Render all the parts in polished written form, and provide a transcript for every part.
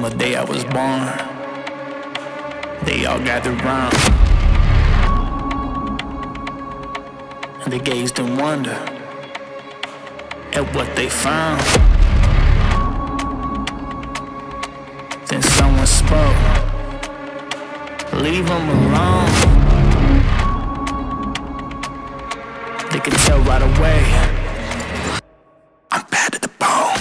the day I was born, they all gathered round, and they gazed in wonder at what they found. Then someone spoke, leave them alone. They could tell right away, I'm bad to the bone.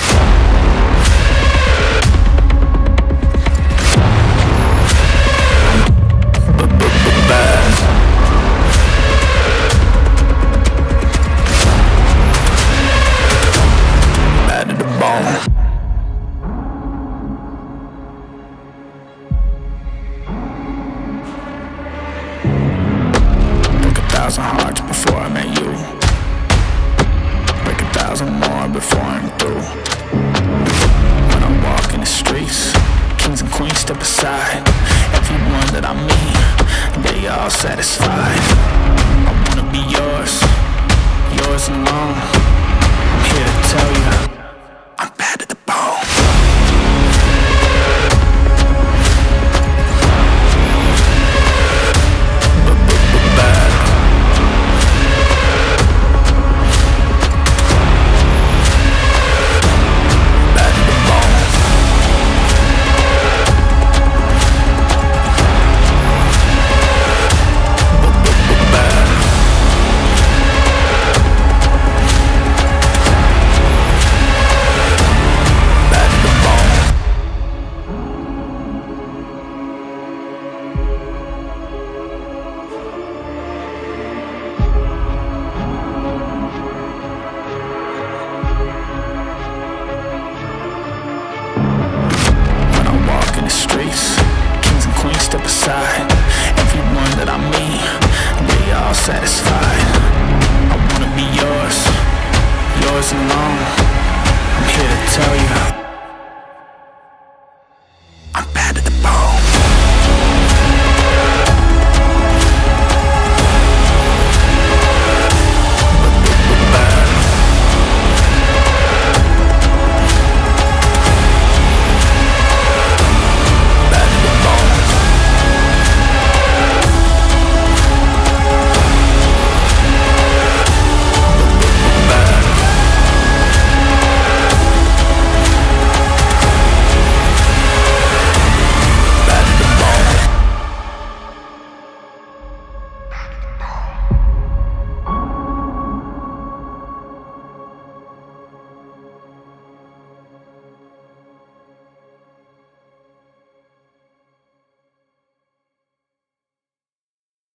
Bad. Bad to the bone. Broke 1,000 hearts before I met you. Break 1,000 more before I'm through. When I walk in the streets, kings and queens step aside. Everyone that I meet, they all satisfied. I wanna be yours, yours alone. I'm here to tell you, I'm bad to the bone. Bad. Bad to the bone. Bad. Bad to the bone. When I walk in the streets, kings and queens step aside. Everyone that I meet, they all satisfied. I wanna be yours, yours alone. I'm here to tell you,